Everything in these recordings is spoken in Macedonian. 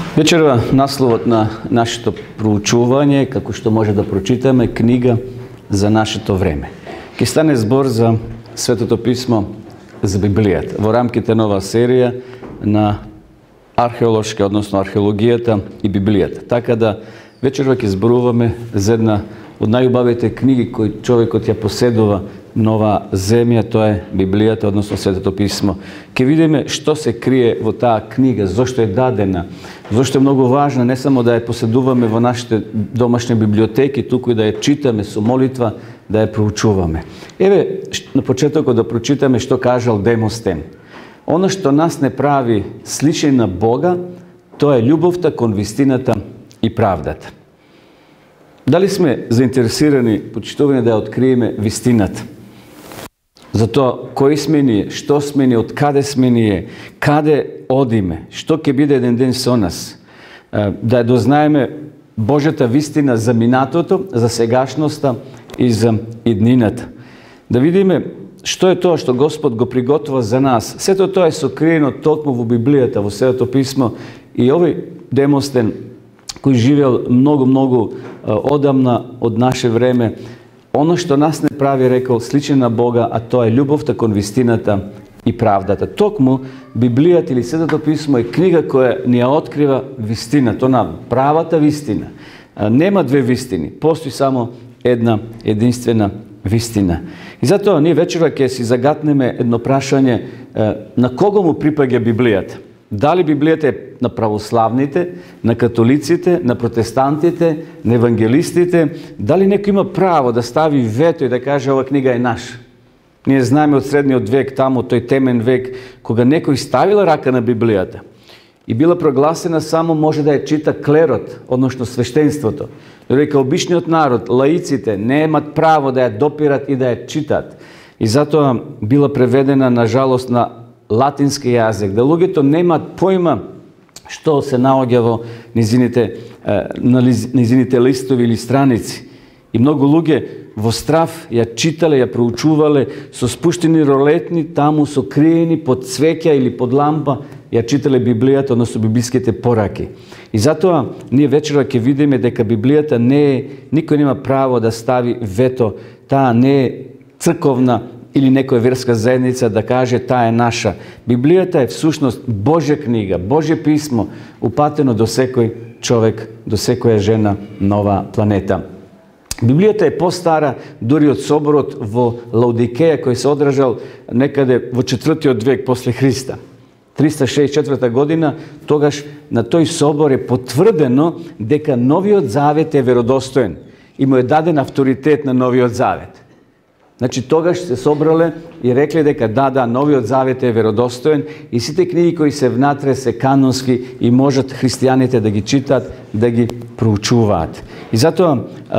Вечерва насловот на нашето проучување, како што може да прочитаме, книга за нашето време. Ке стане збор за Светото писмо, за Библијата, во рамките на оваа серија на археолошка, односно археологијата и Библијата. Така да вечерва ќе зборуваме за една од најубавите книги кои човекот ја поседува на оваа земја, тоа е Библијата, односно Светото писмо. Ке видиме што се крие во таа книга, зошто е дадена, зошто е многу важна, не само да ја поседуваме во нашите домашни библиотеки, туку и да ја читаме со молитва, да ја проучуваме. Еве, на почетокот да прочитаме што кажал Демостен. Оно што нас не прави слични на Бога, тоа е љубовта кон вистината и правдата. Дали сме заинтересирани, почитувани, да ја откриеме вистината? За тоа, кои сме ние, што сме ние, од каде сме ние, каде одиме, што ќе биде еден ден со нас. Да ја дознаеме Божјата вистина за минатото, за сегашноста и за иднината. Да видиме што е тоа што Господ го приготвува за нас. Сето тоа е сокриено токму во Библијата, во Светото писмо. И овој Демостен, кој живеел многу одамна од наше време, оно што нас не прави, рекол, слични на Бога, а тоа е љубовта кон вистината и правдата. Токму Библијата или Светото писмо е книга која ни ја открива вистината, на правата вистина. Нема две вистини, постои само една единствена вистина. И затоа ние вечера ќе си загатнеме едно прашање, на кого му припаѓа Библијата? Дали Библијата е на православните, на католиците, на протестантите, на евангелистите? Дали некој има право да стави вето и да каже ова книга е наша? Ние знаеме од средниот век, таму тој темен век, кога некој ставила рака на Библијата и била прогласена, само може да ја чита клерот, односно свештенството. Додека обичниот народ, лаиците, немат право да ја допират и да ја читат. И затоа била преведена, на жалост, на латински јазик, да луѓето немаат појма што се наоѓа во низините листови или страници. И многу луѓе во страв ја читале, ја проучувале, со спуштени ролетни, таму сокриени под цвеќа или под лампа, ја читале Библијата, односно библиските пораки. И затоа ние вечера ќе видиме дека Библијата не е, никој нема право да стави вето, таа не е црковна или некоја верска заедница да каже таа е наша. Библијата е всушност Божја книга, Божје писмо, упатено до секој човек, до секоја жена на оваа планета. Библијата е постара дури од соборот во Лаодикеја, кој се одржал некаде во 4. век после Христа. 364 година, тогаш на тој собор е потврдено дека Новиот Завет е веродостоен и му е даден авторитет на Новиот Завет. Значи, тогаш се собрале и рекле дека да, Новиот Завет е веродостоен и сите книги кои се внатре се канонски и можат христијаните да ги читат, да ги проучуваат. И затоа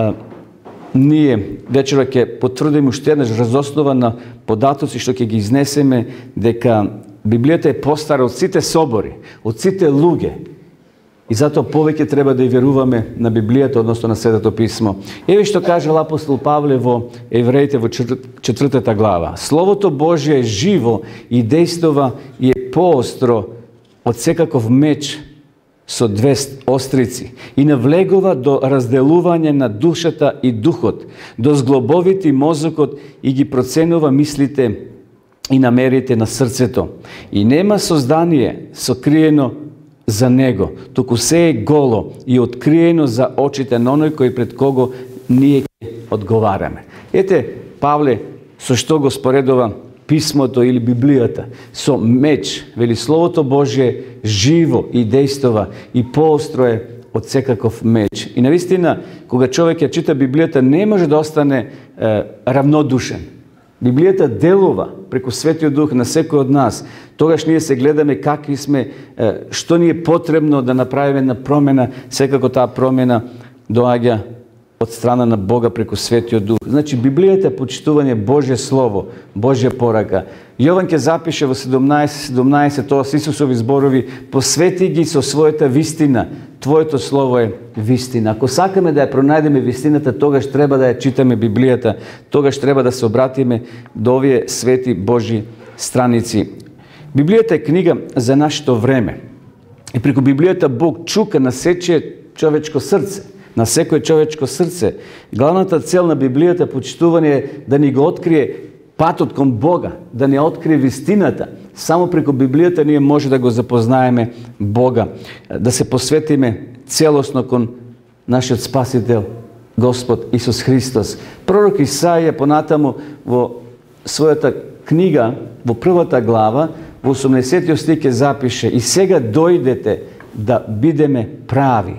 ние вечера ќе потврдиме уште еднаш разоснова на податоци што ќе ги изнесеме дека Библијата е постара од сите собори, од сите луѓе. И затоа повеќе треба да ја веруваме на Библијата, односно на Светото писмо. Еве што кажал апостол Павле во Евреите во 4 глава. Словото Божје е живо и дејствува и е поостро од секаков меч со две острици и навлегува до разделување на душата и духот, до зглобовите мозокот и ги проценува мислите и намерите на срцето. И нема создание сокриено за него, туку се е голо и откриено за очите на оној кој пред кого ние одговараме. Ете, Павле, со што го споредува писмото или Библијата? Со меч, вели, Словото Божие живо и дејствува и поостро е од секаков меч. И навистина, кога човек ја чита Библијата, не може да остане равнодушен. Библијата делува преку Светиот Дух на секој од нас. Тогаш ние се гледаме какви сме, што ни е потребно да направиме на промена, секако таа промена доаѓа од страна на Бога преку Светиот Дух. Значи, Библијата е почитување Божје Слово, Божја порака. Јован ќе запише во 17:17, тоа се Исусови зборови, посвети ги со својата вистина. Твоето Слово е вистина. Ако сакаме да ја пронајдеме вистината, тогаш треба да ја читаме Библијата, тогаш треба да се обратиме до овие свети Божји страници. Библијата е книга за нашето време. И преку Библијата Бог чука на сече човечко срце, на секој човечко срце. Главната цел на Библијата, почитување, е да ни го открие патот кон Бога, да ни открие вистината. Само преку Библијата ние може да го запознаеме Бога, да се посветиме целосно кон нашиот Спасител, Господ Исус Христос. Пророк Исаија понатаму во својата книга, во првата глава, во 80 стих запише: и сега дојдете да бидеме прави.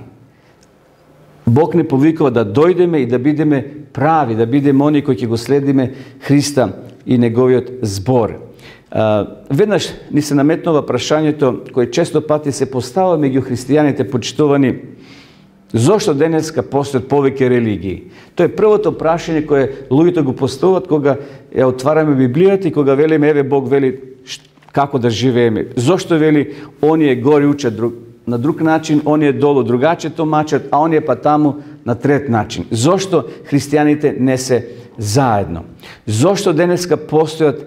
Бог не повикува да дојдеме и да бидеме прави, да бидеме они кои ќе го следиме Христа и неговиот збор. Веднаш ни се наметнува прашањето кој често пати се постава меѓу христијаните, почитувани: зошто денеска постојат повеќе религии? Тоа е првото прашање кое луѓето го поставуваат кога ја отвараме Библијата и кога велиме: еве Бог вели како да живееме. Зошто вели оние гори учат на друг начин, оние долу другаче томачат, а оние па таму на трет начин? Зошто христијаните не се заедно? Зошто денеска постојат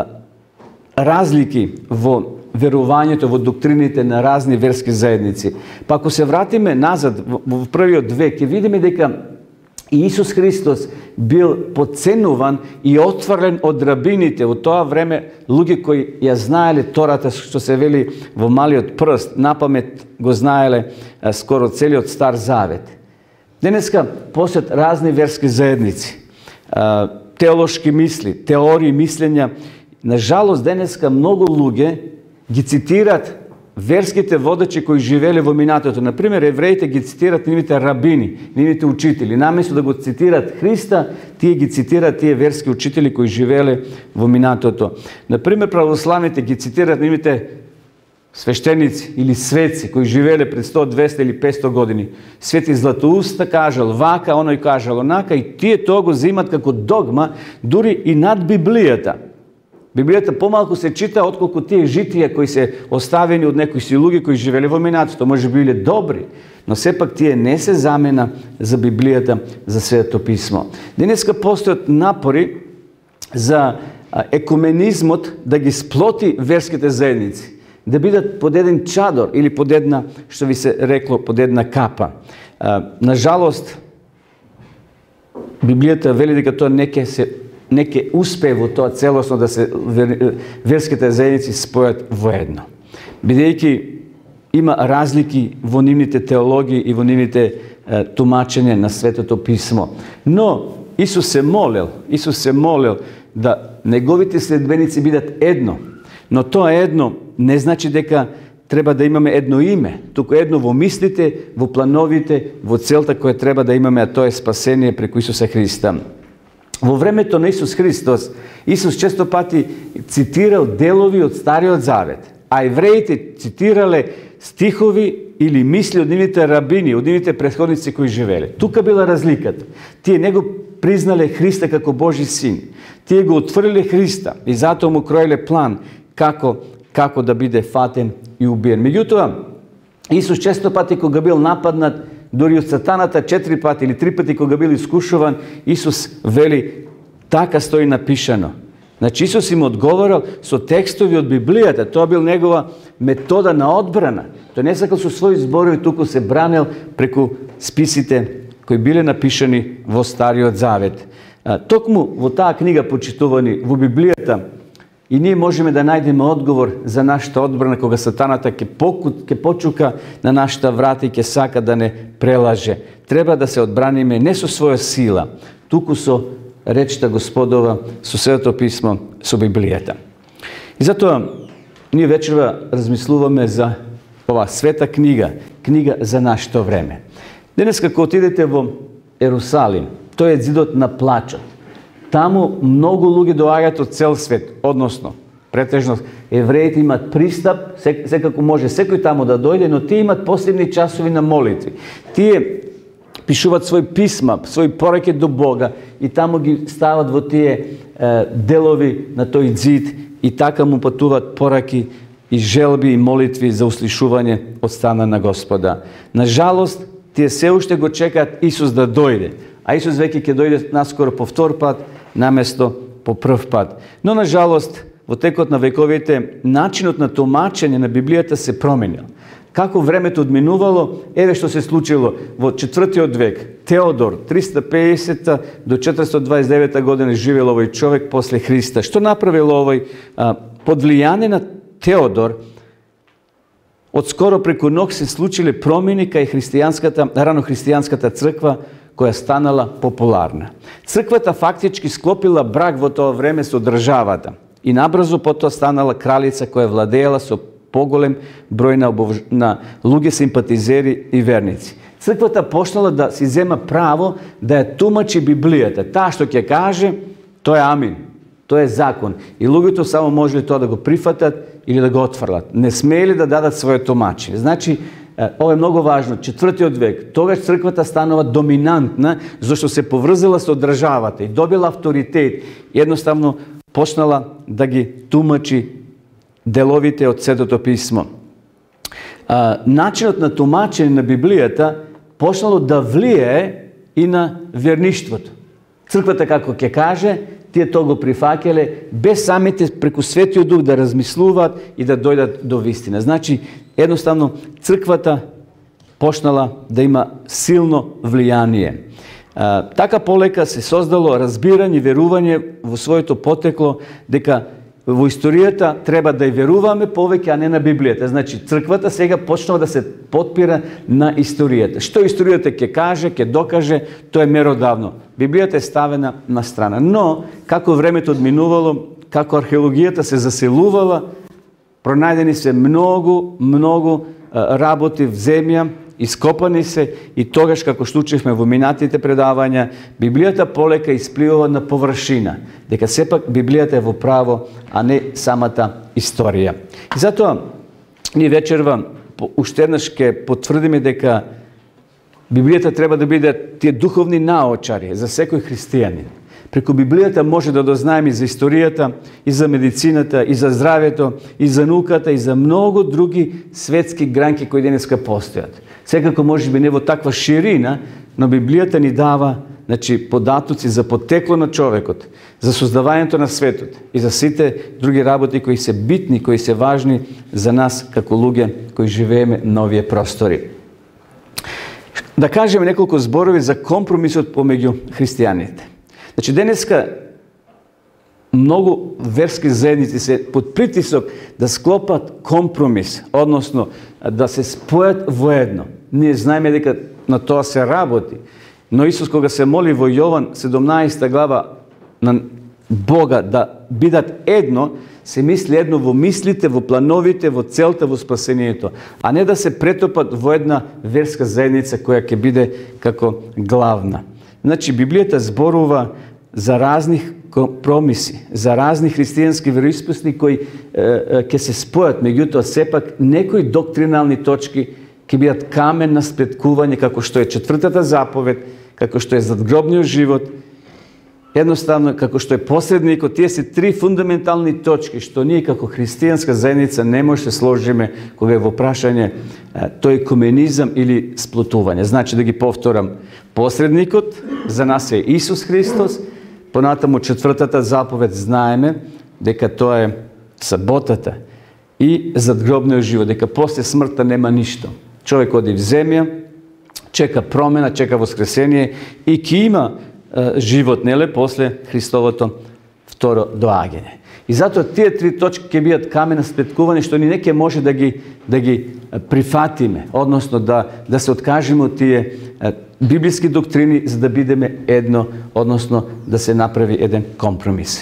разлики во верувањето, во доктрините на разни верски заедници? Па ако се вратиме назад во првиот век, ќе видиме дека Исус Христос бил подценуван и отврлен од рабините. Во тоа време луѓе кои ја знаеле Тората, што се вели во малиот прст, напамет го знаеле скоро целиот Стар Завет. Денеска постојат разни верски заедници, теолошки мисли, теории, мислења. На жалост, денеска многу луѓе ги цитират верските водачи кои живеле во минатото. Например, евреите ги цитират нивните рабини, нивните учители. Наместо да го цитират Христа, тие ги цитират тие верски учители кои живеле во минатото. Например, православните ги цитират нивните свештеници или светци кои живеле пред 100, 200 или 500 години. Свети Златоуста кажал вака, оној кажал онака, и тие тоа го земат како догма, дури и над Библијата. Библијата помалку се чита отколку тие житија кои се оставени од некои си луѓе кои живеле во минатото. Може би биле добри, но сепак тие не се замена за Библијата, за Светото писмо. Денеска постојат напори за екуменизмот да ги сплоти верските заедници, да бидат под еден чадор или под една, што ви се рекло, под една капа. На жалост, Библијата вели дека тоа не ќе успее во тоа целосно да се верските заедници спојат воедно. Бидејќи има разлики во нивните теологии и во нивните тумачење на Светото писмо. Но Исус се молел да неговите следбеници бидат едно. Но тоа едно не значи дека треба да имаме едно име, туку едно во мислите, во плановите, во целта која треба да имаме, а тоа е спасение преку Исуса Христа. Во времето на Исус Христос, Исус често пати цитирал делови од Стариот Завет, а евреите цитирале стихови или мисли од нивните рабини, од нивните претходници кои живеле. Тука била разликата. Тие не го признале Христа како Божи син. Тие го отврлиле Христа и затоа му кроиле план како да биде фатен и убиен. Меѓутоа, Исус често пати кога бил нападнат дури од сатаната 4 пати или 3 пати кога бил искушуван, Исус вели: така стои напишано. Значи Исус им одговорил со текстови од Библијата. Тоа бил негова метода на одбрана. Тој не сакал со своји зборови, туку се бранел преку списите кои биле напишани во Стариот Завет. Токму во таа книга, почитувани, во Библијата, и ние можеме да најдеме одговор за нашата одбрана кога сатаната ќе почука на нашата врата и ќе сака да не прелаже. Треба да се одбраниме не со своја сила, туку со речта Господова, со Светото писмо, со Библијата. И затоа ние вечерва размислуваме за оваа света книга, книга за нашето време. Денес кога отидете во Ерусалим, тој е зидот на плачот. Таму многу луѓе доаѓаат од цел свет, односно, претежно евреите имат пристап, секако може секој таму да дојде, но тие имат посебни часови на молитви. Тие пишуваат своји писма, своји пораки до Бога и таму ги стават во тие делови на тој зид и така му патуваат пораки и желби и молитви за услишување од страна на Господа. На жалост, тие се уште го чекаат Исус да дојде, а Исус веќе ќе дојде наскоро по втор пат, наместо по прв пат. Но на жалост, во текот на вековите, начинот на тумачење на Библијата се променил. Kako времето одминувало, еве што се случило во 4. век. Теодор, 350 до 429 година живел овој човек после Христа. Што направил овој? Под влијание на Теодор, одскоро преку ног се случиле промени кај ранохристијанската црква, која станала популарна. Црквата фактички склопила брак во тоа време со државата и набрзо потоа станала кралица која владеела со поголем број на луѓе симпатизери и верници. Црквата почнала да си зема право да ја тумачи Библијата. Таа што ќе каже, тоа е амин. Тоа е закон. И луѓето само можеле тоа да го прифатат или да го отфрлат. Не смеели да дадат своје тумачење. Значи, ова е многу важно. 4. век, тогаш црквата станува доминантна, зашто се поврзала со државата и добила авторитет. Едноставно почнала да ги тумачи деловите од Светото писмо. Начинот на тумачење на Библијата почнало да влијае и на верништвото. Црквата, како ќе каже, тие тоа го прифаќале без самите преку Светиот Дух да размислуваат и да дојдат до вистина. Значи, едноставно, црквата почнала да има силно влијание. Така полека се создало разбирање и верување во своето потекло дека во историјата треба да ја веруваме повеќе, а не на Библијата. Значи, црквата сега почнала да се потпира на историјата. Што историјата ќе каже, ќе докаже, тоа е меродавно. Библијата е ставена на страна. Но, како времето одминувало, како археологијата се заселувала, пронајдени се многу работи в земја, ископани се и тогаш, како што учевме во минатите предавања, Библијата полека испливува на површина, дека сепак Библијата е во право, а не самата историја. И затоа, ние вечерва уште еднаш ќе потврдиме дека Библијата треба да биде тие духовни наочари за секој христијанин. Преку Библијата може да дознаеме и за историјата, и за медицината, и за здравето, и за науката, и за многу други светски гранки кои денеска постојат. Секако може би не во таква ширина, но Библијата ни дава податоци за потекло на човекот, за создавањето на светот и за сите други работи кои се битни, кои се важни за нас како луѓе кои живееме на овие простори. Да кажеме неколку зборови за компромисот помеѓу христијаните. Значи, денеска многу верски заедници се под притисок да склопат компромис, односно да се спојат воедно. Ние знаеме дека на тоа се работи, но Исус кога се моли во Јован 17 глава на Бога да бидат едно, се мисли едно во мислите, во плановите, во целта, во спасението, а не да се претопат во една верска заедница која ќе биде како главна. Значи, Библијата зборува за разни компромиси, за разни христијански вероисповести кои ќе се спојат, меѓутоа сепак некои доктринални точки ќе бидат камен на спреткување, како што е 4-та заповед, како што е задгробниот живот, едноставно како што е посредникот. Тие се три фундаментални точки што ние како христијанска заедница не може да се сложиме кога е во прашање тој екуменизам или сплотување. Значи, да ги повторам, посредникот за нас е Исус Христос, понатаму 4-та заповед знаеме дека тоа е саботата и задгробниот живот, дека после смртта нема ништо. Човек оди в земја, чека промена, чека воскресение и ќе има живот, неле, после Христовото второ доаѓање. И затоа тие три точки ќе бидат камен на спреткување, што ни не ќе може да ги прифатиме, односно да се откажеме од тие библиски доктрини за да бидеме едно, односно да се направи еден компромис.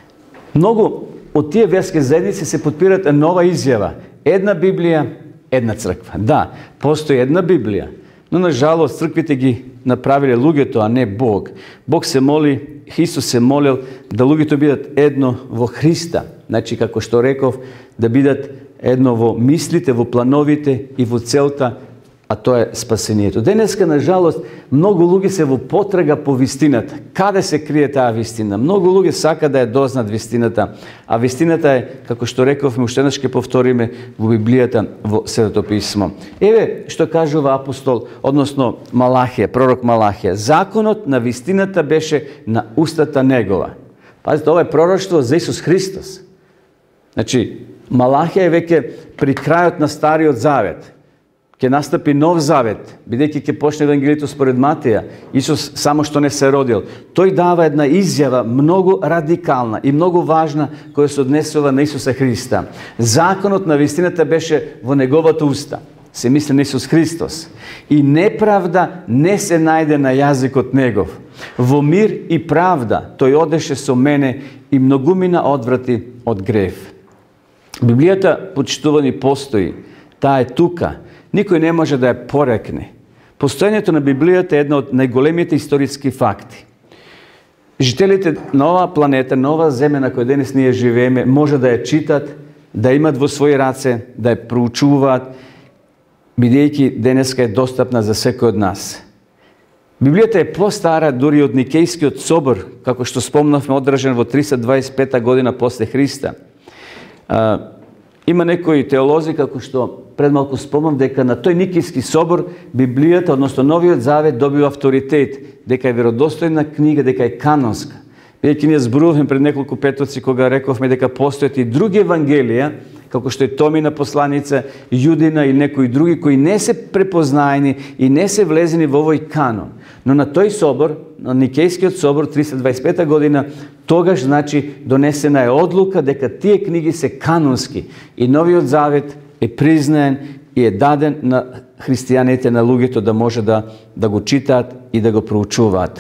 Многу од тие верски заедници се подпират нова изјава: една Библија, една црква. Да, постои една Библија, но на жалост црквите ги направиле луѓето, а не Бог. Бог се моли, Исус се молил да луѓето бидат едно во Христа. Значи, како што реков, да бидат едно во мислите, во плановите и во целта, а тоа е спасението. Денеска, на жалост, многу луѓе се во потрага по вистината. Каде се крие таа вистина? Многу луѓе сака да ја дознат вистината, а вистината е, како што рековме, уште еднаш ќе повториме во Библијата, во Светото писмо. Еве што кажува апостол, односно Малахија, пророк Малахија: законот на вистината беше на устата негова. Пазите, ова е пророштво за Исус Христос. Значи, Малахија е веќе при крајот на Стариот Завет. ќе настапи нов завет, бидејќи ќе почне Евангелието според Матеја, Исус само што не се родил. Тој дава една изјава многу радикална и многу важна која се однесува на Исуса Христа. Законот на вистината беше во неговата уста. Се мисли на Исус Христос. И неправда не се најде на јазикот негов. Во мир и правда тој одеше со мене и многумина одврати од грев. Библијата, почитувани, постои. Таа е тука. Никој не може да ја порекне. Постојањето на Библијата е една од најголемите историски факти. Жителите на оваа планета, на оваа земја на која денес ние живееме, може да ја читат, да имат во своји раце, да ја проучуваат, бидејќи денеска е достапна за секој од нас. Библијата е постара дури од Никејскиот собор, како што спомнавме, одржан во 325 година после Христа. Има некои теолози, како што пред малку спомнав, дека на тој Никејски собор Библијата, односно Новиот Завет, добива авторитет, дека е веродостојна книга, дека е канонска. Бидејќи ние зборувавме пред неколку петоци кога рековме дека постојат и други евангелија, како што е Томина посланица, Јудина и некои други, кои не се препознаени и не се влезени во овој канон. Но на тој собор, на Никејскиот собор, 325 година, тогаш, значи, донесена е одлука дека тие книги се канонски и Новиот Завет е признаен и е даден на христијаните, на луѓето да може да го читаат и да го проучуваат.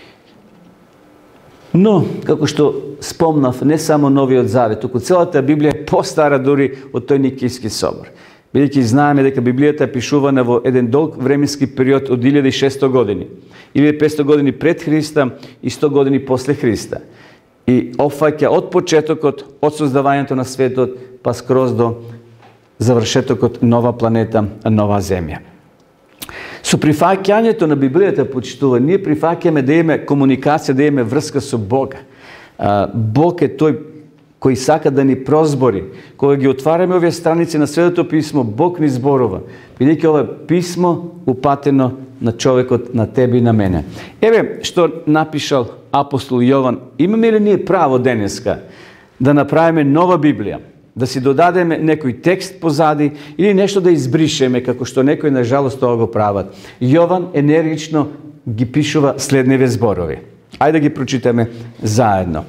Но, како што спомнав, не само Новиот Завет, туку целата Библија е постара дури од тој Никејски собор. Бидејќи знаеме дека Библијата е пишувана во еден долг временски период од 1600 години. 1500 години пред Христа и 100 години после Христа. И опфаќа од почетокот, од создавањето на светот, па скроз до завршетокот нова планета, нова земја. Со прифаќањето на Библијата, почитува, ние прифаќаме да имаме комуникација, да имаме врска со Бога. Бог е тој кој сака да ни прозбори. Кога ги отвараме овие страници на Светото писмо, Бог ни зборува, бидејќи ова писмо упатено на човекот, на тебе и на мене. Еве што напишал апостол Јован. Имаме ли ние право денеска да направиме нова Библија? Да си додадеме некој текст позади или нешто да избришеме, како што некои на жалост тоа го прават. Јован енергично ги пишува следниве зборови. Ајде да ги прочитаме заедно.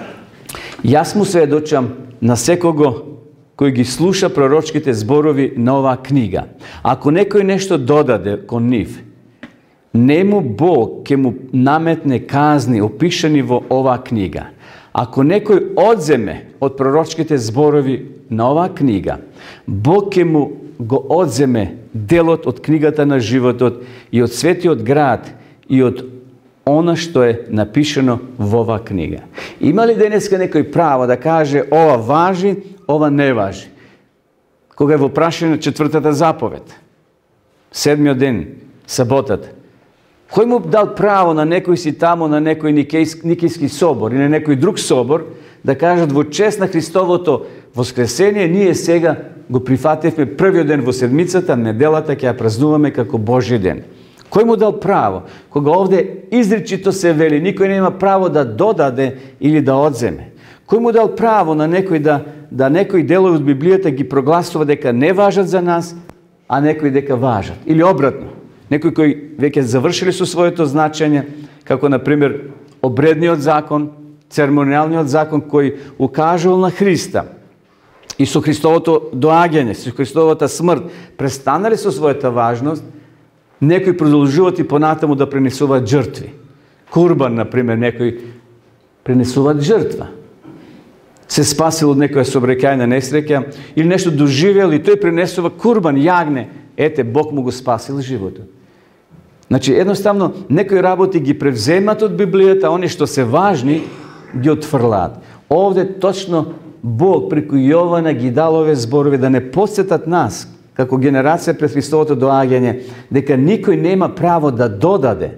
Јас му сведочам на секого кој ги слуша пророчките зборови на оваа книга. Ако некој нешто додаде кон нив, нему Бог ќе му наметне казни опишани во оваа книга. Ако некој одземе од пророчките зборови на оваа книга, Бог ќе му го одземе делот од книгата на животот и од светиот град и од она што е напишано во оваа книга. Има ли денеска некој право да каже ова важи, ова не важи? Кога е во прашање на четвртата заповед, седмиот ден, саботата, кој му дал право на некој си таму, на некој Никејски собор или на некој друг собор, да кажат во чест на Христовото воскресение, ние сега го прифативме првиот ден во седмицата, неделата ќе ја празнуваме како Божји ден. Кој му дал право? Кога овде изричито се вели, никој нема право да додаде или да одземе. Кој му дал право на некој да некои делови од Библијата ги прогласува дека не важат за нас, а некои дека важат? Или обратно? Некои кои веќе завршили со своето значење, како например обредниот закон, церемонијалниот закон кој укажувал на Христа и со Христовото доаѓање, со Христовата смрт, престанали со својата важност, некои продолжуваат и понатаму да пренесуваат жртви. Курбан, например, некои пренесуваат жртва. Се спасил од некоја сообраќајна несреќа или нешто доживел и тој пренесува курбан, јагне. Ете, Бог му го спасил животот. Значи, едноставно, некои работи ги превземат од Библијата, они што се важни, ги отфрлаат. Овде точно Бог преку Јована ги дал овие зборови да не подсетат нас, како генерација пред Христовото доаѓање, дека никој нема право да додаде,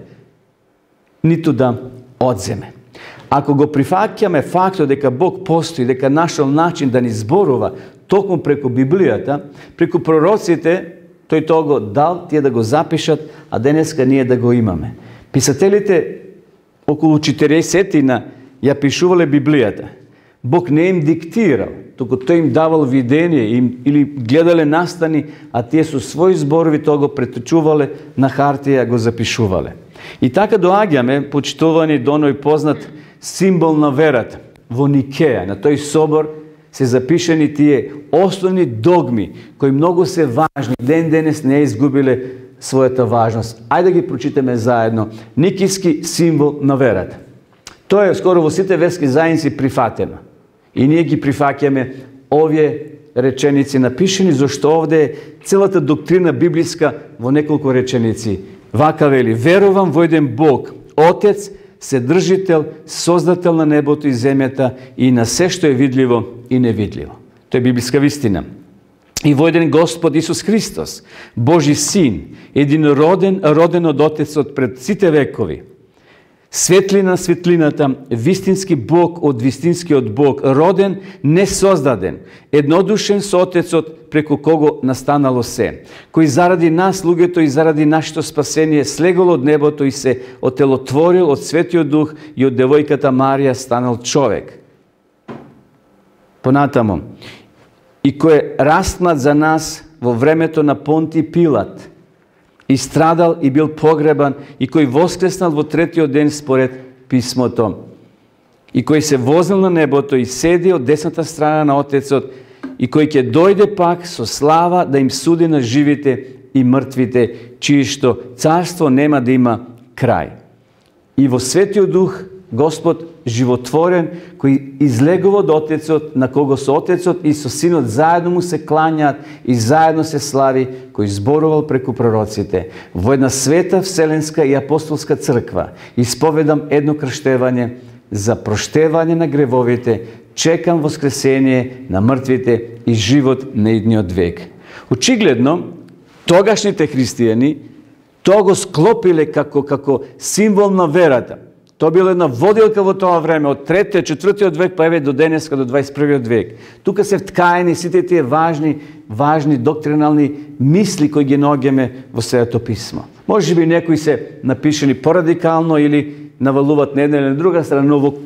ниту да одземе. Ако го прифаќаме фактот дека Бог постои, дека нашол начин да ни зборува токму преку Библијата, преку пророците, тој тоа го дал, тие да го запишат, а денеска ние да го имаме. Писателите околу 40-тина ја пишувале Библијата. Бог не им диктирал, туку тој им давал видение или гледале настани, а тие со своји зборови тоа го преточувале на хартија, го запишувале. И така доаѓаме, почитувани, до оној познат символ на верата во Никеја. На тој собор се запишени тие основни догми кои многу се важни, ден денес не изгубиле својата важност. Ајде да ги прочитаме заедно. Никијски символ на верата. Тоа е скоро во сите верски заедници прифатено. И ние ги прифаќаме овие реченици напишени, зашто овде е целата доктрина библиска во неколку реченици. Вака вели: верувам во еден Бог, Отец, Вседржител, Создател на небото и земјата и на се што е видливо и невидливо. Тоа е библиска вистина. И во еден Господ Исус Христос, Божи Син, единороден, роден од Отецот пред сите векови, светлина светлината, вистински Бог од вистинскиот Бог, роден, несоздаден, еднодушен со Отецот, преку кого настанало се, кој заради нас, луѓето, и заради нашето спасение слегол од небото и се отелотворил од Светиот Дух и од девојката Марија станал човек. Понатамо, и кој е распнат за нас во времето на Понти Пилат, и страдал и бил погребан, и кој воскреснал во третиот ден според писмото, и кој се вознел на небото и седи од десната страна на Отецот, и кој ќе дојде пак со слава да им суди на живите и мртвите, чието царство нема да има крај. И во Светиот Дух Господ животворен, кој излегува од Отецот, на кого со Отецот и со Синот заедно му се клањаат и заедно се слави, кој зборувал преку пророците. Во една света, вселенска и апостолска црква исповедам едно крштевање за проштевање на гревовите, чекам воскресение на мртвите и живот на идниот век. Очигледно, тогашните христијани тоа го склопиле како символ на верата. Тоа била една водилка во тоа време, од 3-тиот, 4-тиот век, па еве до денеска, до 21-тиот век. Тука се вткаени сите тие важни доктринални мисли кои ги наоѓаме во Светото писмо. Може би некои се напишени порадикално или навалуват на една или на друга страна, но во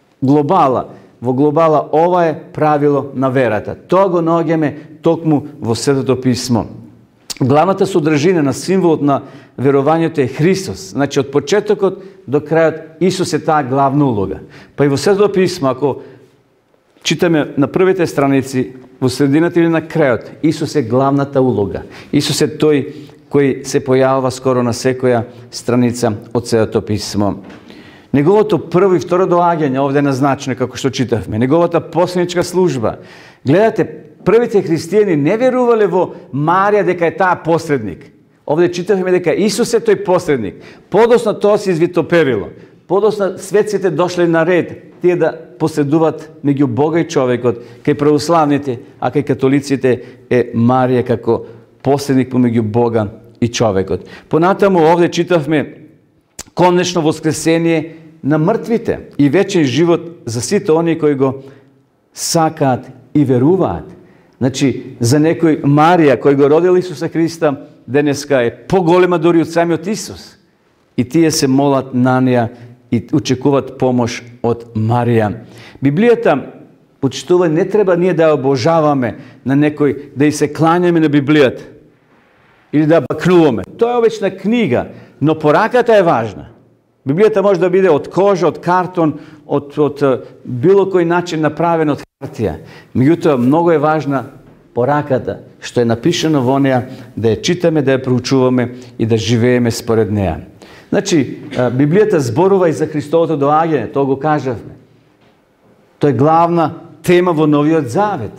глобала ова е правило на верата. Тоа го наоѓаме токму во Светото писмо. Главната содржина на символот на верувањето е Христос. Значи, од почетокот до крајот Исус е таа главна улога. Па и во Светото писмо, ако читаме на првите страници, во средината или на крајот, Исус е главната улога. Исус е тој кој се појавува скоро на секоја страница од Светото писмо. Неговото прво и второ доаѓање овде е назначено, како што читавме. Неговата посланичка служба. Гледате, првите христијани не верувале во Марија дека е таа посредник. Овде читавме дека Исус е тој посредник. Подоцна тоа се извитоперило. Подоцна светците дошле на ред, тие да поседуваат меѓу Бога и човекот. Кај православните, а кај католиците е Марија како посредник помеѓу Бога и човекот. Понатаму овде читавме конечно воскресение на мртвите и вечен живот за сите оние кои го сакаат и веруваат. Значи, за некој Марија, кој го родил Исуса Христа, денеска е поголема дори од самиот Исус. И тие се молат на неја и очекуваат помош од Марија. Библијата, почитува, не треба ние да ја обожаваме на некој, да и се кланяме на Библијата или да бакнуваме. Тоа е обична книга, но пораката е важна. Библијата може да биде од кожа, од картон, од било кој начин направена од хартија. Меѓутоа, многу е важна пораката, што е напишено во неја, да ја читаме, да ја проучуваме и да живееме според неја. Значи, Библијата зборува и за Христовото доаѓање, тоа го кажавме. Тоа е главна тема во Новиот Завет.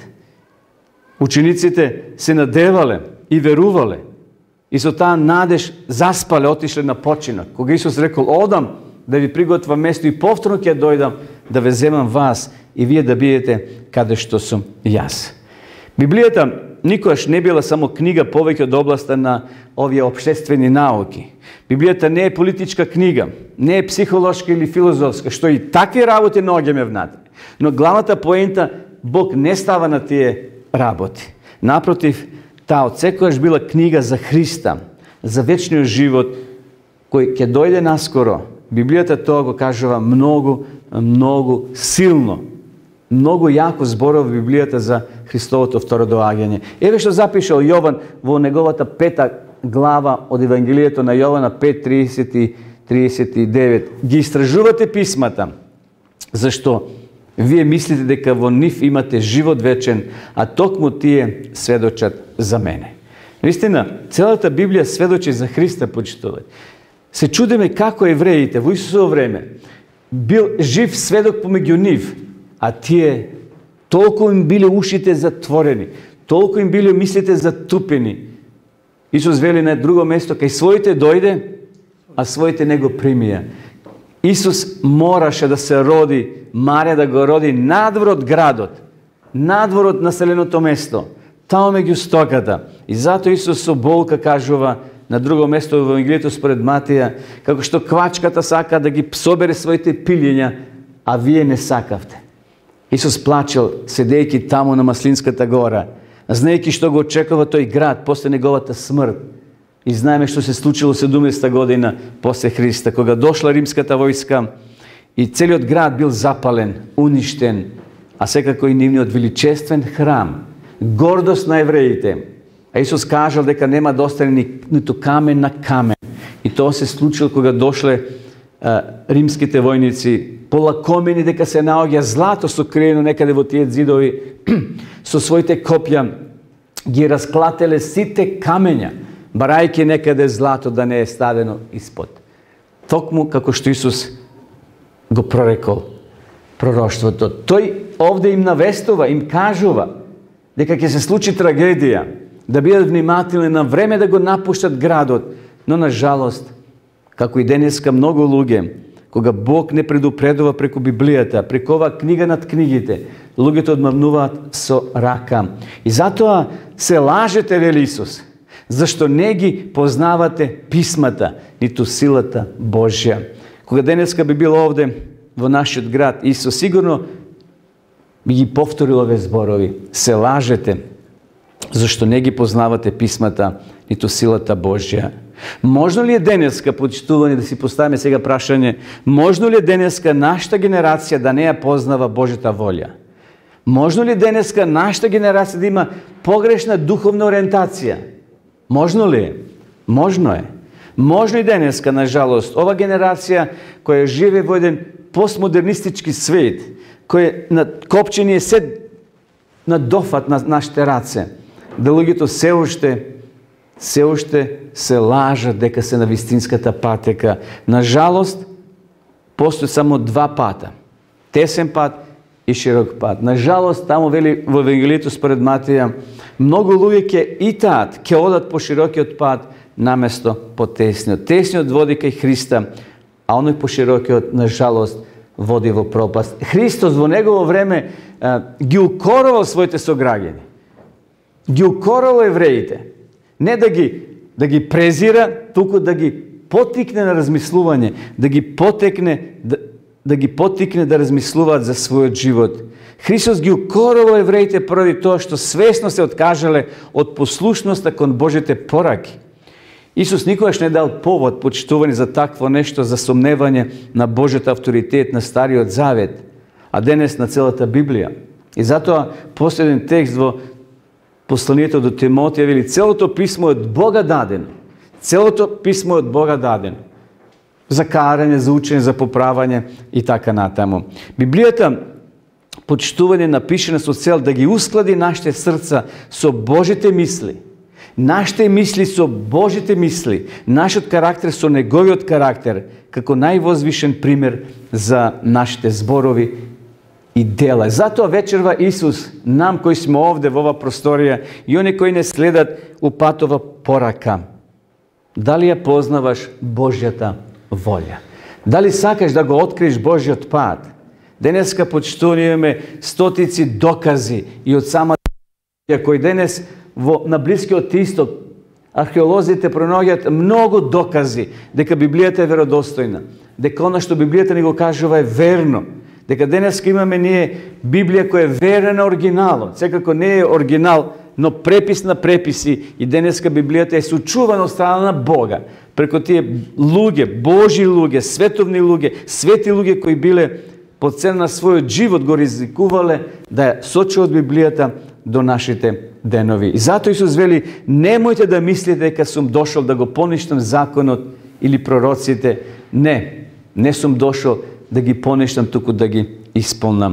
Учениците се надевале и верувале. И со таа надеж заспале, отишле на починок. Кога Исус рекол, одам да ви приготвам место и повторно ќе дојдам да ве земам вас и вие да бидете каде што сум јас. Библијата никогаш не била само книга повеќе од областа на овие општествени науки. Библијата не е политичка книга, не е психолошка или филозофска, што и такви работи наоѓаме внатре. Но главната поента, Бог не става на тие работи. Напротив, таа отсекогаш била книга за Христа, за вечниот живот, кој ќе дојде наскоро. Библијата тоа го кажува многу силно. Многу јако зборува во Библијата за Христовото второ доаѓање. Еве што запишал Јован во неговата 5 глава од Евангелието на Јована 5:30-39. Ги истражувате писмата, зашто вие мислите дека во нив имате живот вечен, а токму тие сведочат за мене. Наистина, целата Библија сведочи за Христа, почитување. Се чудиме како евреите во Исусово време бил жив сведок помеѓу нив, а тие толку им биле ушите затворени, толку им биле мислите затупени. Исус вели на друго место, кај своите дојде, а своите не го примија. Исус мораше да се роди, Марија да го роди надвор од градот, надвор од населеното место, таму меѓу стоката. И затоа Исус со болка кажува на друго место во Евангелието според Матија, како што квачката сака да ги собере своите пилјења, а вие не сакавте. Исус плачел, седејќи таму на Маслинската гора, знаејќи што го очекува тој град после неговата смрт. И знаеме што се случило 70-та година после Христа, кога дошла римската војска и целиот град бил запален, уништен, а секако и нивниот величествен храм, гордост на евреите. А Исус кажал дека нема да остане ниту камен на камен. И тоа се случило кога дошле римските војници, полакомени дека се наоѓа злато сокриено некаде во тие зидови, со своите копја ги расклателе сите камења, барајќи некаде злато да не е ставено испод. Токму како што Исус го прорекол пророштвото. Тој овде им навестува, им кажува дека ќе се случи трагедија, да бидат внимателни, на време да го напуштат градот. Но на жалост, како и денеска многу луѓе, кога Бог не предупредува преку Библијата, преку оваа книга над книгите, луѓето одмавнуваат со рака. И затоа се лажете, вели Исус, зашто не ги познавате писмата, ниту силата Божја. Кога денеска би бил овде во нашиот град, Исус сигурно би ги повторил овие зборови. Се лажете, зашто не ги познавате писмата, ниту силата Божја. Можно ли е денеска, почитувани, да си поставиме сега прашање, можно ли е денеска нашата генерација да не ја познава Божјата волја? Можно ли денеска нашата генерација да има погрешна духовна ориентација? Можно ли е? Можно е. Можно и денеска, на жалост, ова генерација која живе во еден постмодернистички свет, кој копчени е се на дофат на нашите раце, да луѓето се уште се лажат дека се на вистинската патека. На жалост, постои само 2 пата. Тесен пат и широк пат. На жалост, таму вели во Евангелието според Матија, многу луѓе ќе итаат, ќе одат по широкиот пат наместо по тесниот. Тесниот води кај Христа, а оној по широкиот, на жалост, води во пропаст. Христос во негово време ги укорувал своите сограѓани. Ги укорувал евреите. Не да ги презира, туку да ги потикне на размислување, да ги потикне да размислуваат за својот живот. Христос ги укорувал евреите поради тоа што свесно се откажале од послушноста кон Божите пораки. Исус никогаш не дал повод, почитувани, за такво нешто, за сомневање на Божјата авторитет на Стариот Завет, а денес на целата Библија. И затоа последен текст во посланието до Тимотија вели, целото писмо е од Бога дадено. Целото писмо е од Бога дадено. За карање, за учење, за поправање и така натаму. Библијата, почитување, напишена со цел да ги усклади нашите срца со Божите мисли. Нашите мисли со Божите мисли. Нашиот карактер со неговиот карактер, како највозвишен пример за нашите зборови и дела. Затоа вечерва Исус, нам кои сме овде во ова просторија и они кои не следат упатова порака. Дали ја познаваш Божјата волја? Дали сакаш да го откриеш Божјиот пат? Денеска почитувани имаме стотици докази и од самата кој денес на Блискиот Исток археолозите пронаоѓаат многу докази дека Библијата е веродостојна, дека она што Библијата ни го кажува е верно, дека денеска имаме ние Библија која е верна на оригиналот, секако не е оригинал, но препис на преписи, и денеска Библијата е сочувана од страна на Бога, преку тие луѓе, Божи луѓе, световни луѓе, свети луѓе кои биле по цена на својот живот го ризикувале да ја сочуват Библијата до нашите денови. И затоа Исус вели, немојте да мислите дека сум дошол да го поништам законот или пророците. Не сум дошол да ги поништам, туку да ги исполнам.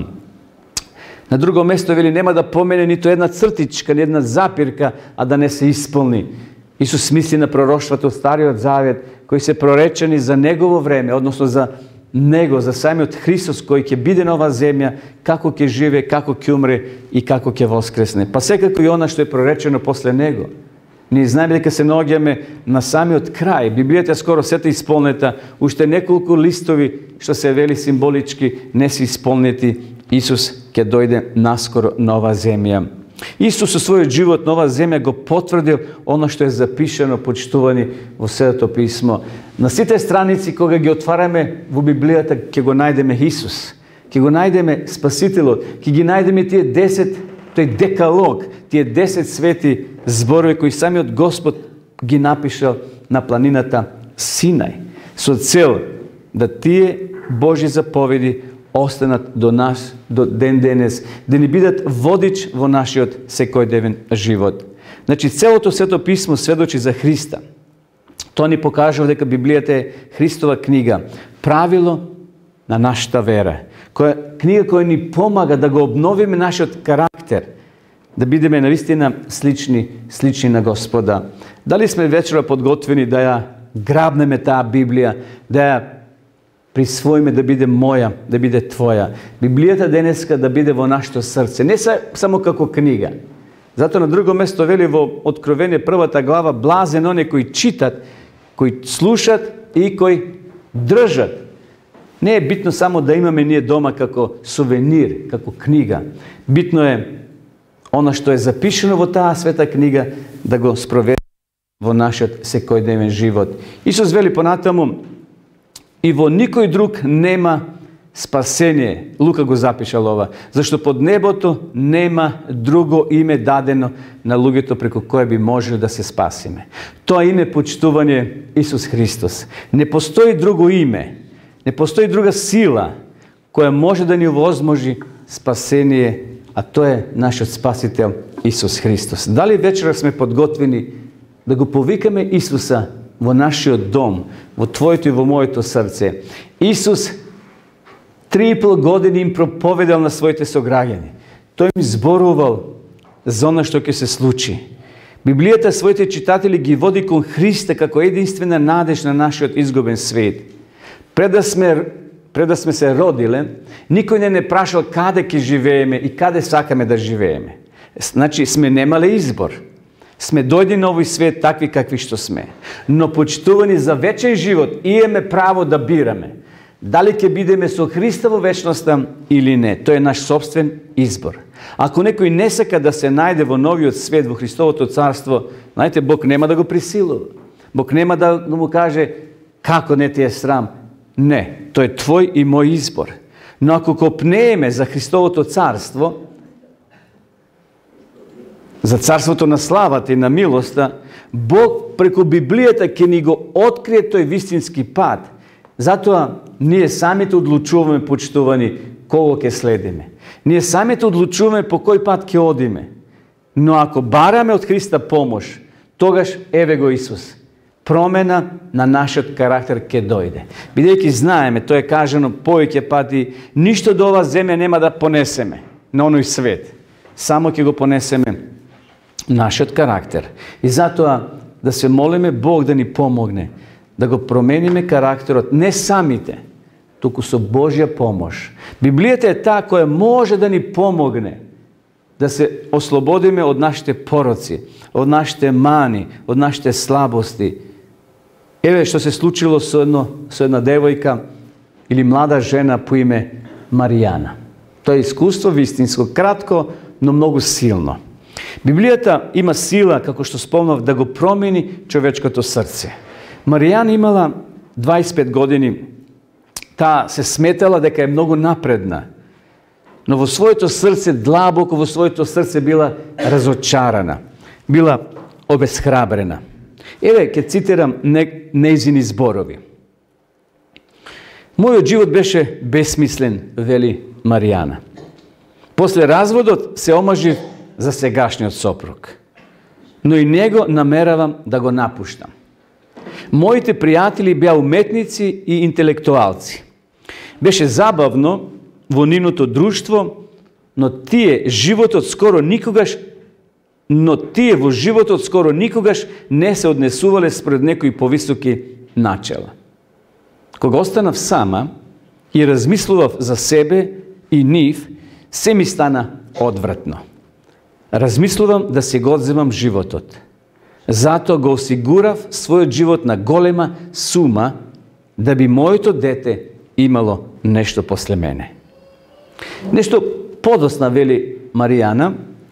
На друго место вели, нема да помене нито една цртичка, ни една запирка, а да не се исполни. Исус мисли на пророштвата од Стариот Завет, кои се проречени за Негово време, односно за Него, за самиот Христос, кој ќе биде на оваа земја, како ќе живе, како ќе умре и како ќе воскресне. Па секако и она што е проречено после Него. Ние знаеме дека се наоѓаме на самиот крај. Библијата е скоро сета исполнета, уште неколку листови, што се вели символички, не се исполнети. Исус ќе дојде наскоро на оваа земја. Исус со својот живот на оваа земја го потврдил оно што е запишано, почитувани во Светото писмо. На сите страници кога ги отвараме во Библијата, ќе го најдеме Исус. Ќе го најдеме Спасителот, ќе ги најдеме тие 10, тој декалог, тие 10 свети зборови кои самиот Господ ги напишал на планината Синај, со цел да тие Божји заповеди останат до нас, до ден денес, да ни бидат водич во нашиот секојдневен живот. Значи, целото Свето писмо сведочи за Христа. Тоа ни покажува дека Библијата е Христова книга, правило на нашата вера. Книга која ни помага да го обновиме нашиот карактер, да бидеме навистина слични на Господа. Дали сме вечера подготвени да ја грабнеме таа Библија, да ја присвоиме да биде моја, да биде твоја. Библијата денеска да биде во нашето срце, не само како книга. Зато на друго место вели во Откровение 1 глава, блазен оние кои читат, кои слушат и кои држат. Не е битно само да имаме ние дома како сувенир, како книга. Битно е она што е запишено во таа света книга да го спроведеме во нашиот секојдневен живот. Исус вели понатаму, и во никој друг нема спасение. Лука го запишал ова. Зашто под небото нема друго име дадено на луѓето преку кое би можеле да се спасиме. Тоа име почитување Исус Христос. Не постои друго име, не постои друга сила која може да ни овозможи спасение, а тоа е нашиот Спасител Исус Христос. Дали вечера сме подготвени да го повикаме Исуса во нашиот дом, во твоето и во моето срце? Исус 3,5 години им проповедал на своите сограѓани. Тој им зборувал за она што ќе се случи. Библијата своите читатели ги води кон Христа како единствена надеж на нашиот изгубен свет. Пред да сме се родиле, никој не прашал каде ќе живееме и каде сакаме да живееме. Значи, сме немале избор. Сме дојди на овој свет такви какви што сме. Но почитувани за вечен живот, имаме право да бираме. Дали ќе бидеме со Христа во вечноста или не. Тој е наш собствен избор. Ако некој не сака да се најде во новиот свет, во Христовото царство, знаете, Бог нема да го присилува. Бог нема да му каже како не ти е срам. Не, тој е твој и мој избор. Но ако копнееме за Христовото царство, за царството на славата и на милоста, Бог преку Библијата ќе ни го открие тој вистински пат. Затоа ние самите одлучуваме, почитувани, кого ќе следиме. Ние самите одлучуваме по кој пат ќе одиме. Но ако бараме од Христа помош, тогаш еве го Исус. Промена на нашиот карактер ќе дојде. Бидејќи знаеме, тоа е кажано повеќе пати, ништо до оваа земја нема да понесеме на оној свет. Само ќе го понесеме нашиот карактер. И затоа да се молиме Бог да ни помогне, да го промениме карактерот, не самите, туку со Божја помош. Библијата е таа која може да ни помогне да се ослободиме од нашите пороци, од нашите мани, од нашите слабости. Еве што се случило со една девојка или млада жена по име Маријана. Тоа е искуство вистинско, кратко, но многу силно. Библијата има сила, како што спомнав, да го промени човечкото срце. Маријана имала 25 години. Таа се сметала дека е многу напредна. Но во своето срце, длабоко во своето срце била разочарана. Била обесхрабрена. Еве, ќе цитирам нејзини зборови. Мојот живот беше бесмислен, вели Маријана. После разводот се омажив за сегашниот сопруг, но и него намеравам да го напуштам. Моите пријатели беа уметници и интелектуалци. Беше забавно во нивното друштво, но тие во животот скоро никогаш не се однесувале спред некои повисоки начела. Кога останав сама и размислував за себе и нив, се ми стана одвратно. Размислувам да си го одземам животот. Затоа го осигурав својот живот на голема сума, да би моето дете имало нешто после мене. Нешто подосна, вели Маријана,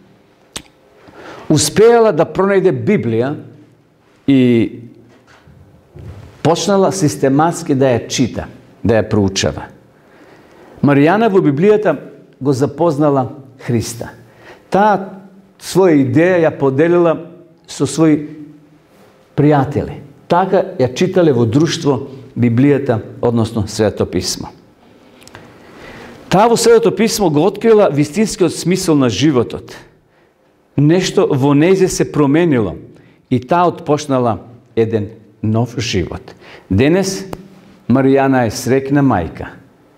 успеала да пронајде Библија и почнала систематски да ја чита, да ја проучава. Маријана во Библијата го запознала Христа. Таа своја идеја ја поделила со своји пријатели. Така ја читале во друштво Библијата, односно Светото писмо. Таа во Светото писмо го открила вистинскиот смисол на животот. Нешто во нејзе се променило и таа отпочнала еден нов живот. Денес Маријана е среќна мајка.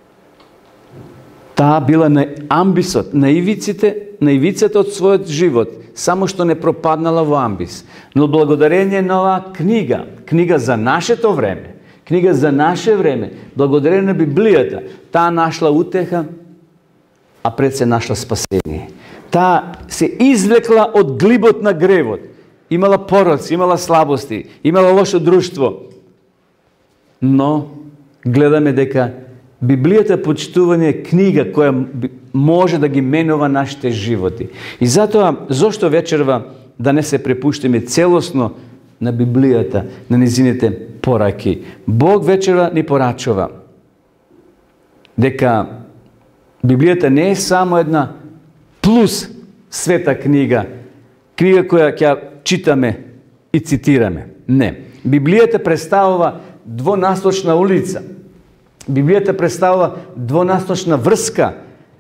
Таа била на амбисот, на ивицата од својот живот, само што не пропаднала во амбис. Но благодарение на оваа книга за нашето време, книга за наше време, благодарение на Библијата, таа нашла утеха, а пред се нашла спасение. Таа се извлекла од глибот на гревот. Имала пороци, имала слабости, имала лошо друштво. Но гледаме дека Библијата, почитување, е книга која може да ги менува нашите животи. И затоа, зошто вечерва да не се препуштиме целосно на Библијата, на низините пораки? Бог вечерва ни порачува дека Библијата не е само една плюс света книга, книга која ќе читаме и цитираме. Не. Библијата представува двонасочна улица. Библијата представува двонасочна врска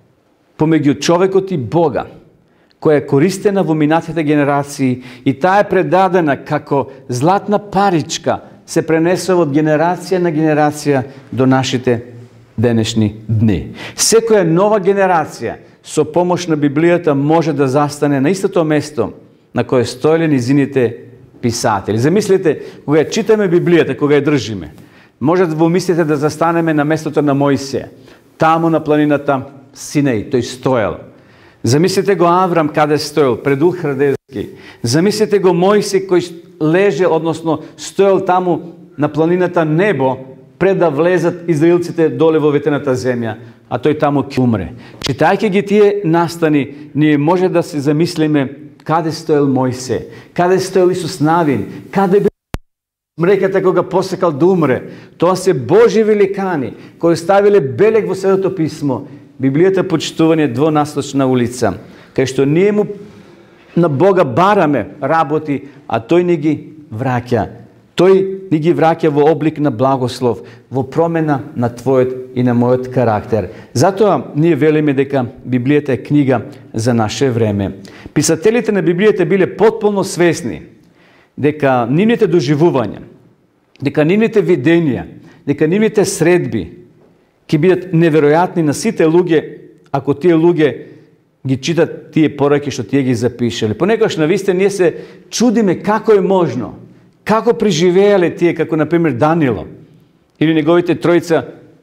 помеѓу човекот и Бога, која е користена во минатите генерации, и таа е предадена како златна паричка, се пренесува од генерација на генерација до нашите денешни дни. Секоја нова генерација со помош на Библијата може да застане на истото место на кое стоеле низините писатели. Замислете, кога ја читаме Библијата, кога ја држиме, може да во мислите да застанеме на местото на Мојсија, таму на планината Синеј, тој стоел. Замислите го Аврам каде стоел, пред Ур Халдејски. Замислите го Мојсија кој леже, односно стоел таму на планината Небо, пред да влезат израилците доле во ветената земја, а тој таму ќе умре. Читајќи ги тие настани, ние може да се замислиме каде стоел Мојсе, каде стоел Исус Навин, каде бил мреката кога посекал да умре. Тоа се Божи великани кои ставиле белег во Светото писмо. Библијата, почитување, двонасочна улица, кај што ние му на Бога бараме работи, а тој ни ги враќа. Тој ни ги враќа во облик на благослов, во промена на твојот и на мојот карактер. Затоа ние велиме дека Библијата е книга за наше време. Писателите на Библијата биле потполно свесни дека нивните доживувања, дека нивните видења, дека нивните средби ќе бидат неверојатни на сите луѓе, ако тие луѓе ги читат тие пораки што тие ги запишале. Понекогаш навистина ние се чудиме како е можно, како преживеале тие, како например Данило или неговите тројца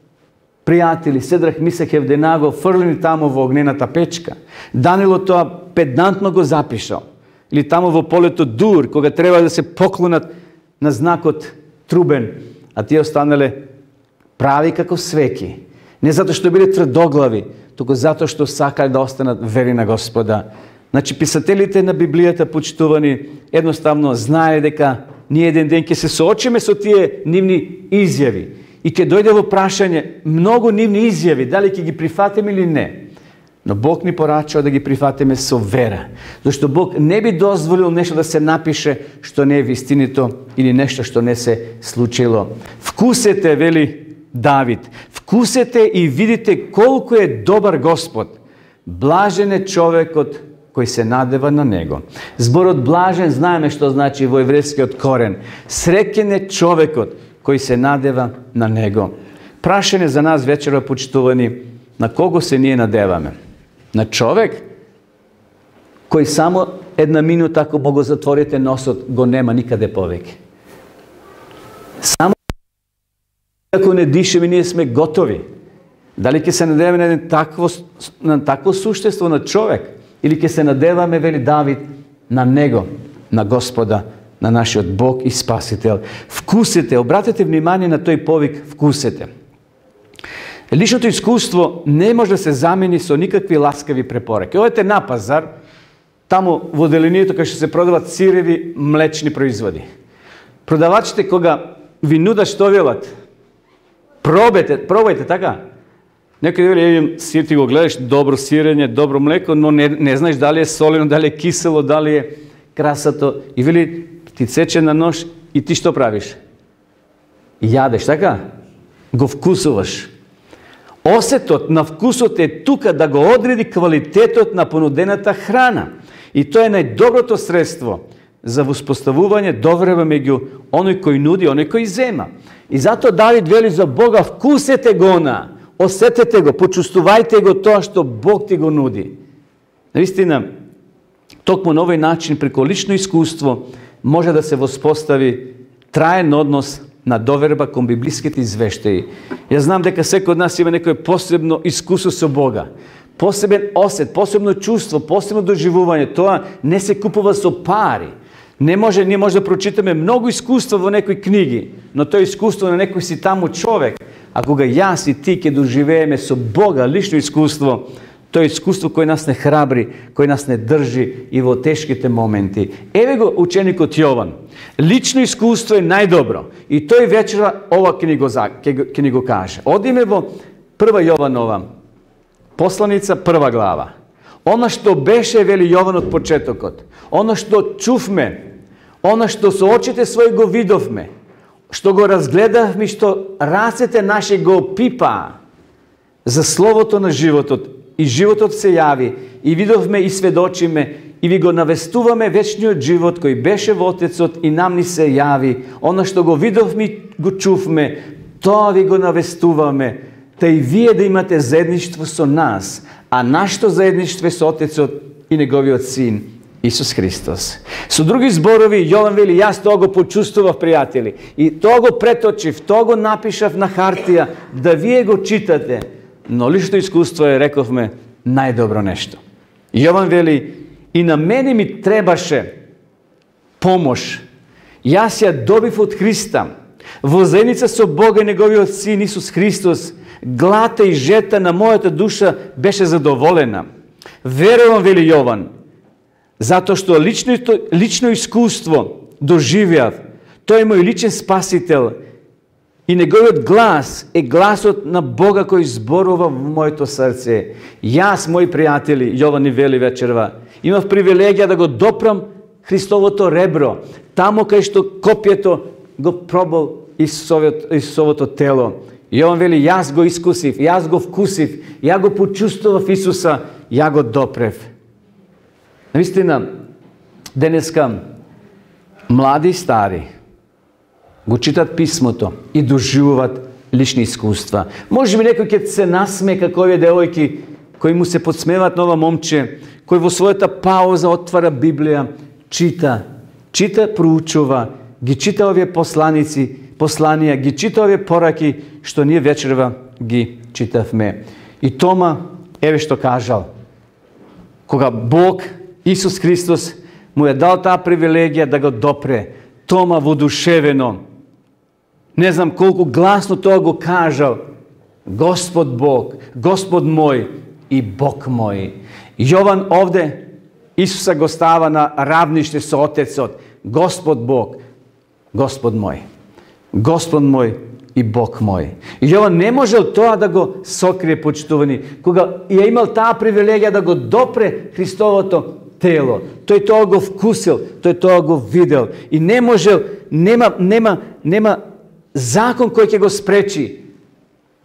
пријатели Седрах, Мисах и Авденаго, фрлени таму во огнената печка. Данило тоа педантно го запишал. Или таму во полето Дур, кога треба да се поклонат на знакот трубен, а тие останале прави како свеки. Не затоа што биле тврдоглави, туку затоа што сакале да останат верни на Господа. Значи, писателите на Библијата, почитувани, едноставно знаеле дека ние еден ден ќе се соочиме со тие нивни изјави и ќе дојде во прашање многу нивни изјави, дали ќе ги прифатиме или не. Но Бог ни порачува да ги прифатиме со вера, зашто Бог не би дозволил нешто да се напише што не е вистинито или нешто што не се случило. Вкусете, вели David. Вкусете и видите колко е добар Господ. Блажен е човекот кој се надева на него. Зборот блажен знаеме што значи во еврејскиот корен. Среќен е човекот кој се надева на него. Прашање за нас вечера, почитувани, на кого се ние надеваме? На човек кој само една минута, ако му го затворите носот, го нема никаде повеќе. Само ако не дишеме, ние сме готови. Дали ќе се надеваме на такво суштество, на човек, или ќе се надеваме, вели Давид, на него, на Господа, на нашиот Бог и Спасител. Вкусете, обратете внимание на тој повик, вкусете. Личното искуство не може да се замени со никакви ласкави препораки. Одете на пазар, таму во делението кај што се продават сиреви млечни производи. Продавачите кога ви нудат што велат, пробајте, така? Некој вели, сир ти го гледаш, добро сирење, добро млеко, но не знаеш дали е солено, дали е кисело, дали е красато. И вели, ти цече на нож и ти што правиш? Јадеш, така? Го вкусуваш. Осетот на вкусот е тука да го одреди квалитетот на понудената храна. И тоа е најдоброто средство за воспоставување доверба меѓу оној кој нуди, оној кој зема. И затоа Давид вели за Бога, вкусете го на, осетете го, почувствувајте го тоа што Бог ти го нуди. Наистина, токму на овој начин, преку лично искуство, може да се воспостави траен однос на доверба кон библиските извештаи. Јас знам дека секој од нас има некој посебно искуство со Бога. Посебен осет, посебно чувство, посебно доживување. Тоа не се купува со пари. Ние може да прочитаме многу искуства во некои книги, но тоа искуство на некој си таму човек. А кога јас и ти ќе доживееме со Бога лично искуство, тоа е искуство кој нас не храбри, кој нас не држи и во тешките моменти. Еве го ученикот Јован. Лично искуство е најдобро. И тој вечера ова ќе ни го каже. Одиме во 1 Јованова посланица, 1 глава. Она што беше, вели Јован од почетокот, она што чувме, она што со очите своји го видовме, што го разгледавме и што рацете наши го опипаа за словото на животот, и животот се јави, и видовме и сведочиме, и ви го навестуваме вечниот живот кој беше во Отецот и нам ни се јави. Она што го видовме и го чувме, тоа ви го навестуваме, та и вие да имате заедништво со нас, а нашето заедништво е со Отецот и Неговиот Син, Исус Христос. Со други зборови, Јован вели, јас тоа го почувствував, пријатели, и тоа го преточив, тоа го напишав на хартија, да вие го читате. Но лично искуство е, рековме, најдобро нешто. Јован вели, и на мене ми требаше помош. Јас ја добив од Христа. Во заедница со Бога и Неговиот Син Исус Христос, глата и жета на мојата душа беше задоволена. Верувам, вели Јован, затоа што лично искуство доживеав. Тој е мој личен спасител. И неговиот глас е гласот на Бога кој зборува во моето срце. Јас, мои пријатели, Јован ни вели вечерва, имав привилегија да го допрам Христовото ребро, таму кај што копјето го пробал Исусовото тело. Јован вели, јас го искусив, јас го вкусив, ја го почувствував Исуса, ја го допрев. Наистина, денеска млади и стари го читат писмото и доживуваат лични искуства. Може би некој ќе се насме како овие девојки кои му се подсмеваат на ова момче, кој во својата пауза отвара Библија, чита, проучува, ги чита овие посланија, ги чита овие пораки што ние вечерва ги читавме. И Тома, еве што кажал, кога Бог, Исус Христос, му е дал таа привилегија да го допре, Тома воодушевено, не знам колку гласно тоа го кажал, Господ Бог, Господ мој и Бог мој. Јован овде Исуса го става на равниште со Отецот, Господ Бог, Господ мој и Бог мој. И Јован не можел тоа да го сокрие, почитувани, кога ја имал таа привилегија да го допре Христовото тело. Тој тоа го вкусил, тој тоа го видел и не можел, нема закон кој ќе го спречи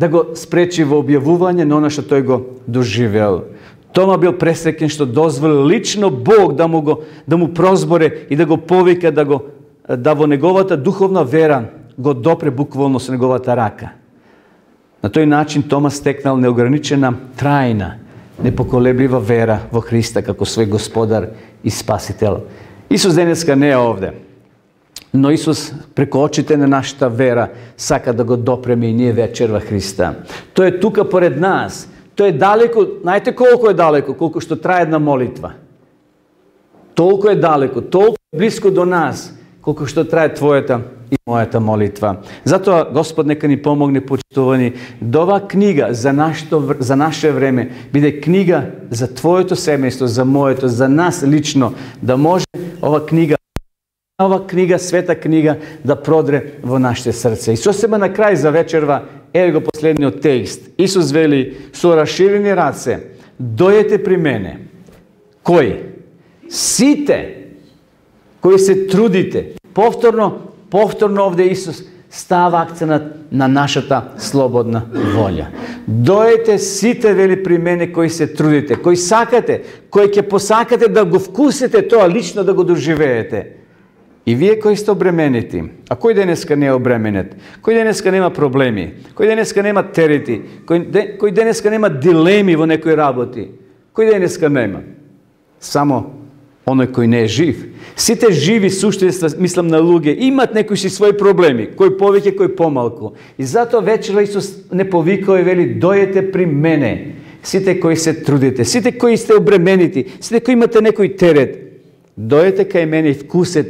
да го спречи во објавување на оно што тој го доживел. Тома бил пресреќен што дозволи лично Бог да му прозборе и да го повика да во неговата духовна вера го допре буквално со неговата рака. На тој начин Тома стекнал неограничена, трајна, непоколеблива вера во Христа како свој Господар и Спасител. Исус денеска не е овде, но Исус преко очите на нашата вера сака да го допреме и ние вечер во Христа. Тој е тука поред нас. Тој е далеко, знаете колку е далеко, колку што трае една молитва. Толку е далеко, толку е близко до нас, колку што трае твојата и мојата молитва. Затоа Господ нека ни помогне, почитувани, да оваа книга за наше време биде книга за твоето семејство, за моето, за нас лично, да може ова книга, света книга, да продре во нашите срце. И сосема на крај за вечерва, еве го последниот текст. Исус вели, со расширени раце, дојдете при мене. Кои? Сите кои се трудите. Повторно овде Исус става акценат на нашата слободна волја. Дојдете сите, вели, при мене кои се трудите, кои сакате, кои ќе посакате да го вкусите тоа, лично да го доживеете. И вие кои сте обременети, а кој денеска не е обременет? Кој денеска нема проблеми? Кој денеска нема терети? Кој денеска нема дилеми во некои работи? Кој денеска нема? Само оној кој не е жив. Сите живи суштинства, мислам на луѓе, имат некои си своји проблеми, кој повеќе, кој помалку. И затоа вечера Исус не повикува и вели, дојдете при мене, сите кои се трудите, сите кои сте обременити, сите кои имате некој терет. Дојдете кај мене и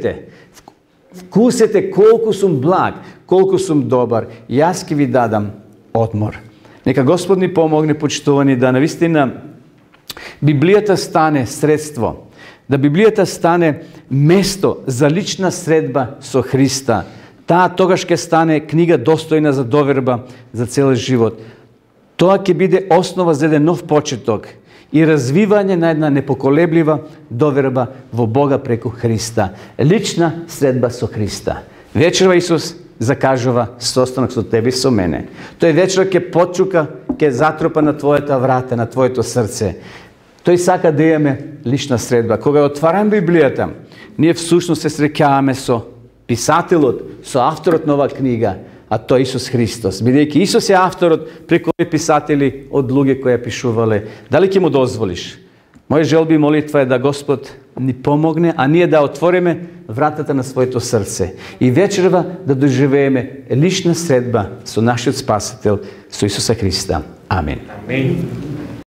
вкусете колку сум благ, колку сум добар. Јас ќе ви дадам одмор. Нека Господ ни помогне, почитувани, да навистина Библијата стане средство, да Библијата стане место за лична средба со Христа. Таа тогаш ќе стане книга достојна за доверба за цел живот. Тоа ќе биде основа за еден нов почеток и развивање на една непоколеблива доверба во Бога преку Христа. Лична средба со Христа. Вечерва Исус закажува состанок со тебе и со мене. Тој вечер ќе почука, ќе затропа на твојата врата, на твоето срце. Тој сака да имаме лична средба. Кога отварам Библијата, ние всушност се среќаваме со писателот, со авторот на оваа книга, а тој Исус Христос. Бидејќи Исус е авторот, преку овие писатели од луѓе кои ја пишувале. Дали ќе му дозволиш? Моја желба и молитва е да Господ ни помогне, а ние да отвориме вратата на своето срце и вечерва да доживееме лична средба со нашиот Спасител, со Исуса Христа. Амин. Амин.